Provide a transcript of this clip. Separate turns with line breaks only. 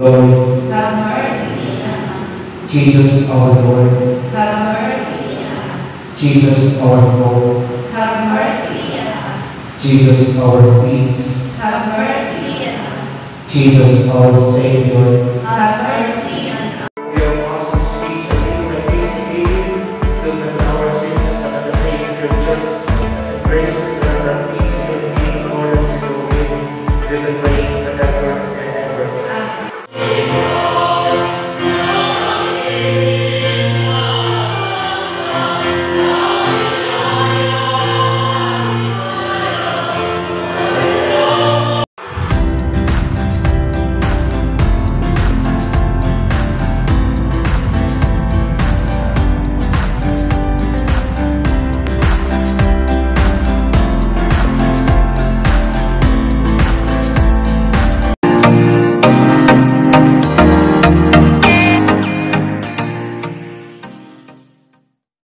Lord,
have mercy on us.
Jesus our Lord,
Have mercy on us.
Jesus our hope,
Have mercy on us.
Jesus our peace,
Have mercy on us.
Jesus our Savior,
Have mercy